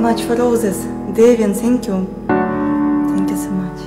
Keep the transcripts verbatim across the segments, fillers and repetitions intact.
much for roses. Devian, thank you. Thank you so much.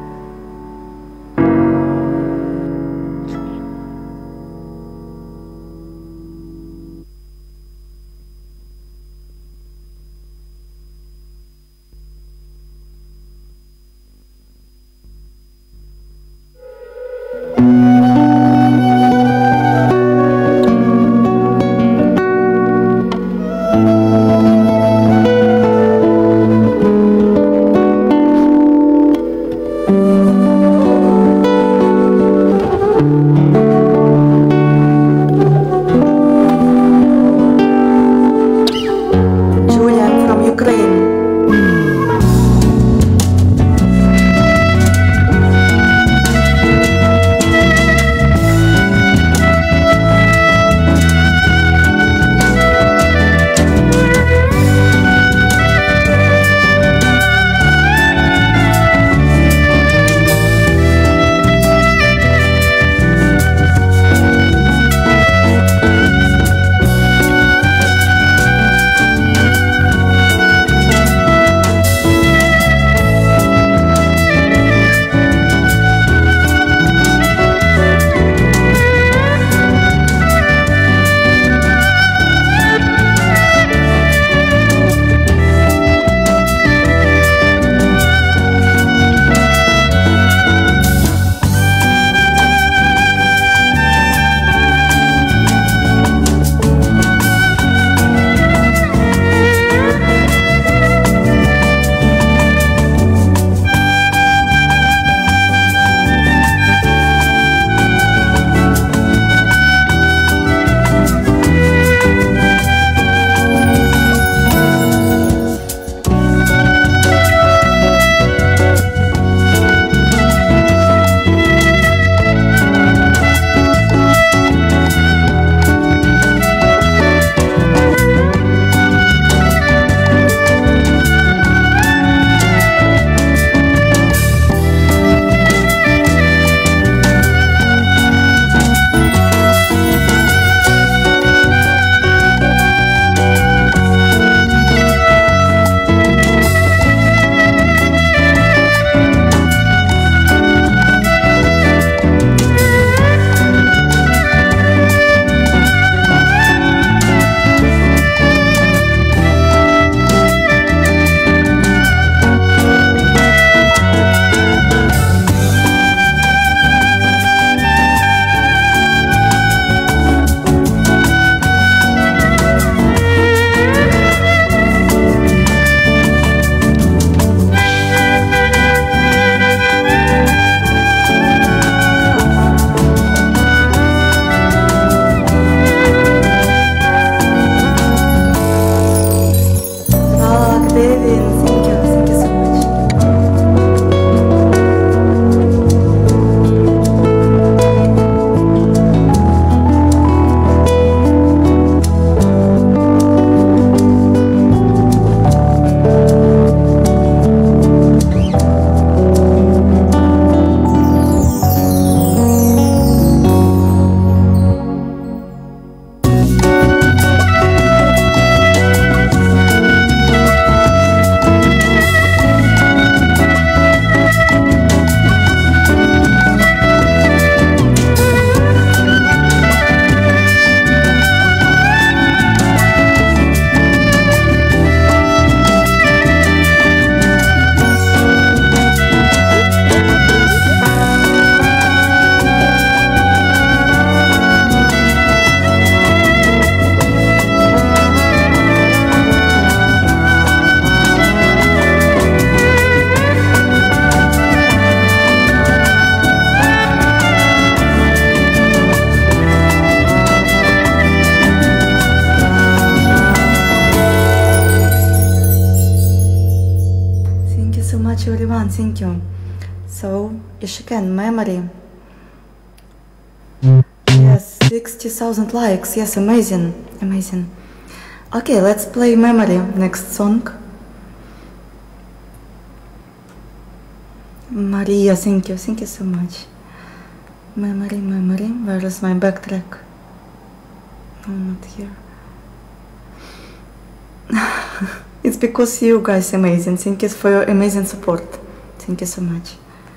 everyone, thank you. So, Ishiken, memory. Yes, sixty thousand likes. Yes, amazing, amazing. Okay, let's play memory. Next song. Maria, thank you, thank you so much. Memory, memory. Where is my backtrack? No, not here. It's because you guys amazing. Thank you for your amazing support. Thank you so much.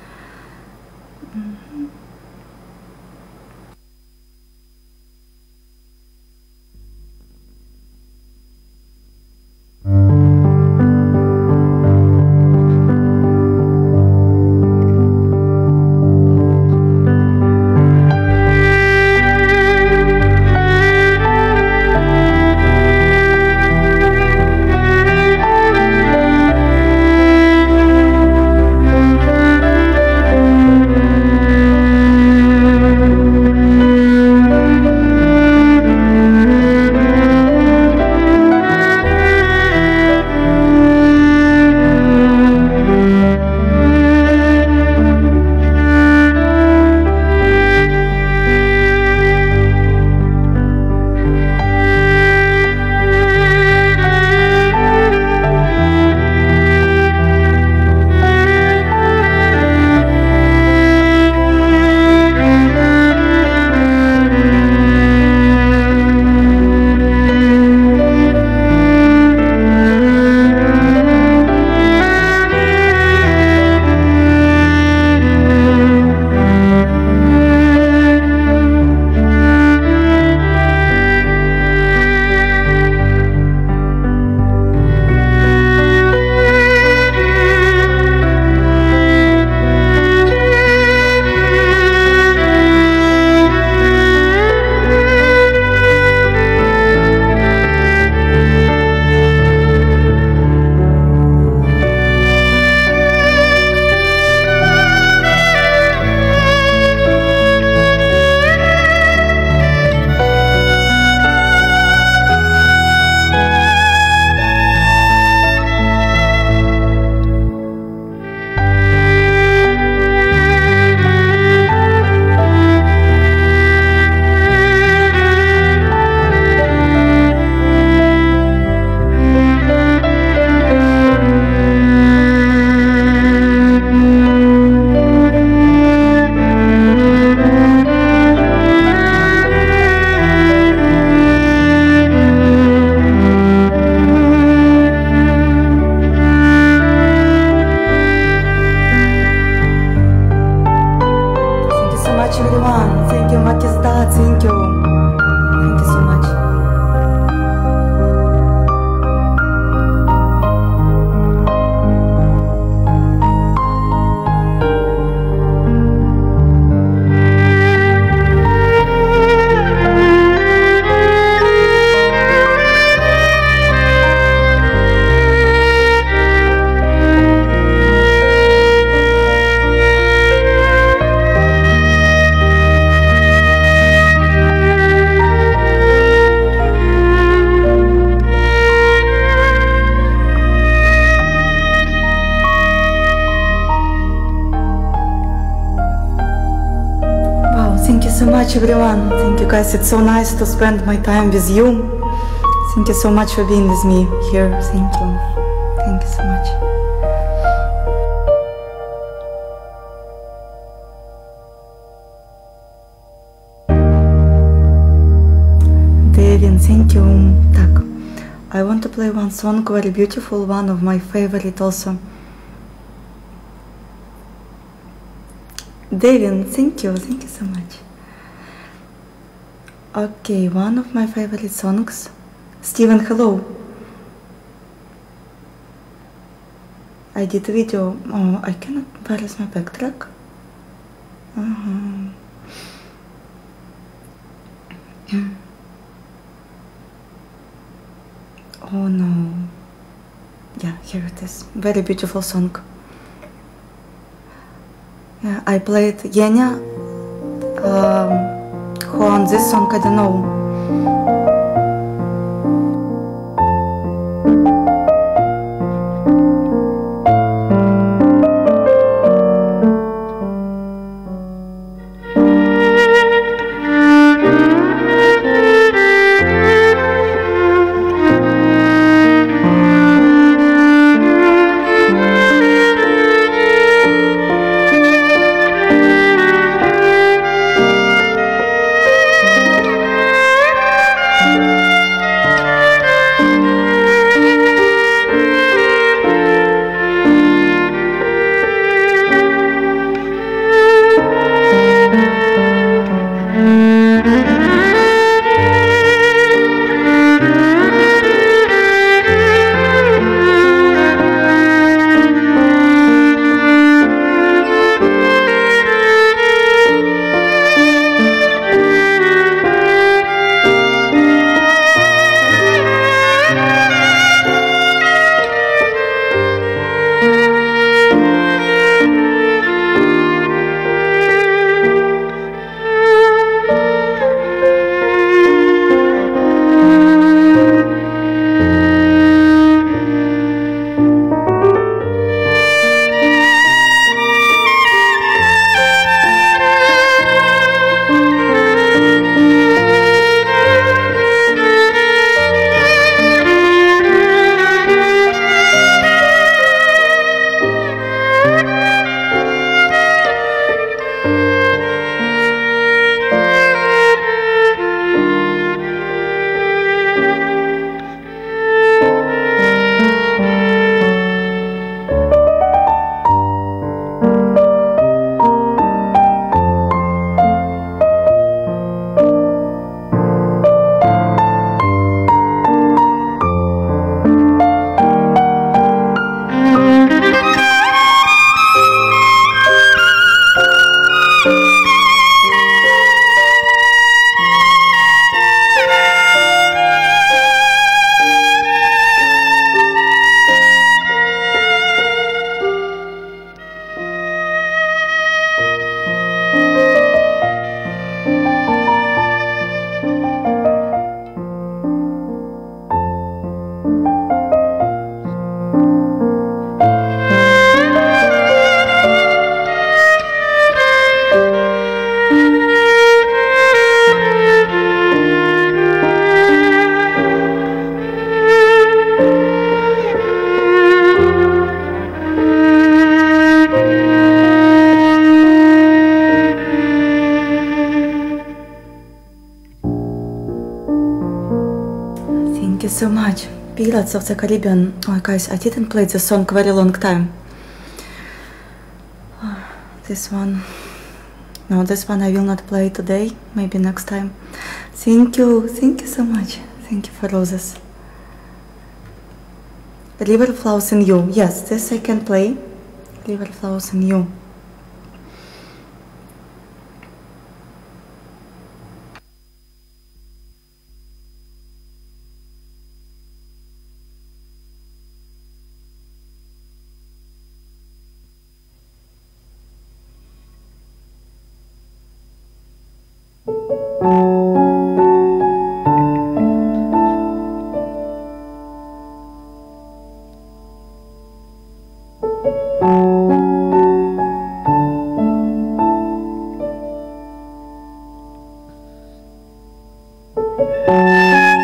So much everyone, thank you guys, it's so nice to spend my time with you. Thank you so much for being with me here, thank you, thank you so much. Devin, thank you. Так, I want to play one song, very beautiful, one of my favorite also. Devin, thank you, thank you so much. Okay, one of my favorite songs. Steven, hello. I did a video. Oh, I cannot. Where is my backtrack? Uh-huh. Oh no. Yeah, here it is. Very beautiful song. Yeah, I played Yenya. Um, who on this song, I don't know. you so much. Pirates of the Caribbean. Oh guys, I didn't play the song very long time. This one. No, this one I will not play today. Maybe next time. Thank you. Thank you so much. Thank you for roses. River flows in you. Yes, this I can play. River flows in you. Thank you.